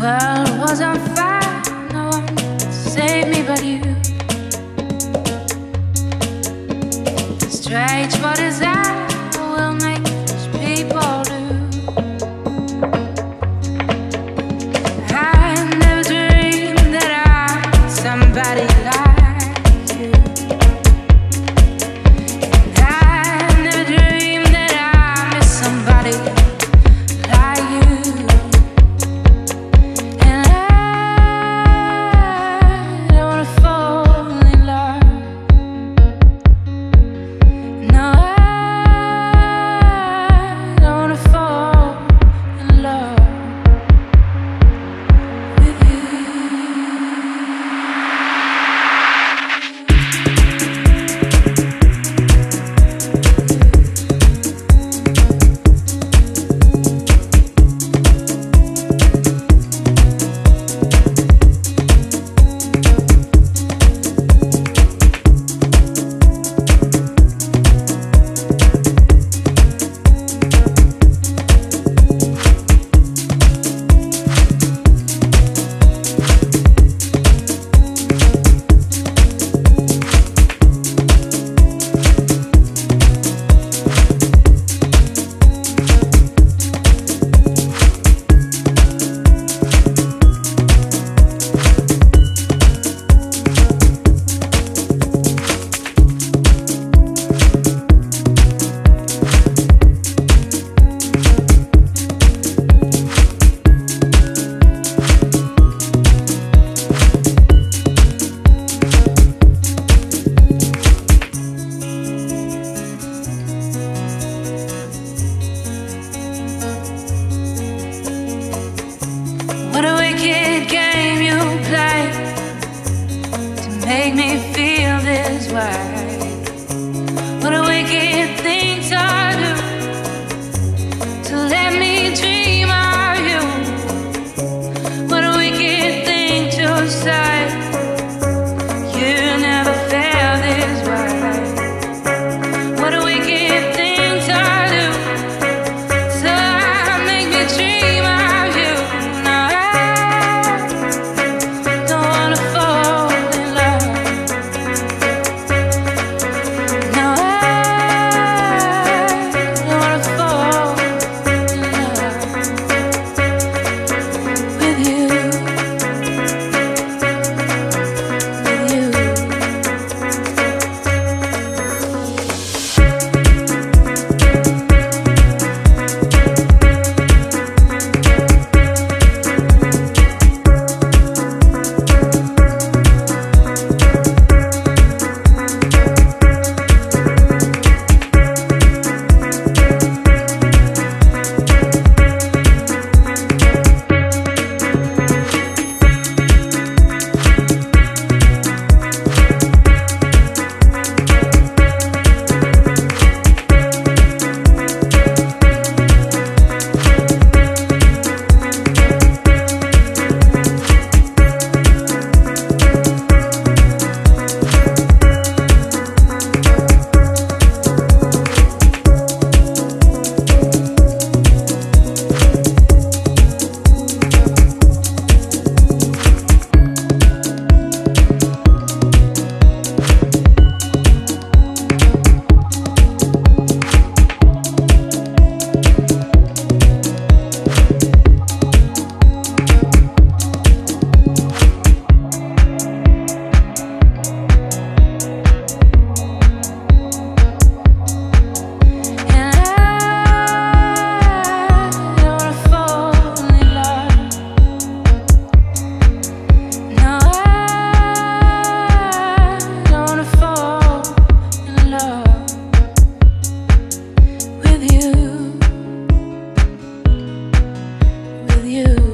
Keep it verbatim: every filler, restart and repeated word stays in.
world was on fire, no one to save me but you. Strange, what is that will make these people do? I never dreamed that I'm somebody like you. I never dreamed that I miss somebody like you. And I don't wanna fall in love. No, I don't wanna fall in love with you. What a wicked game you play to make me feel this way. What a wicked thing to do to let me dream of you. What a wicked thing to say. You never felt this way. What a wicked thing to do to make me dream of you. No, don't wanna fall in love. No, I don't wanna fall in love with you. With you. With you.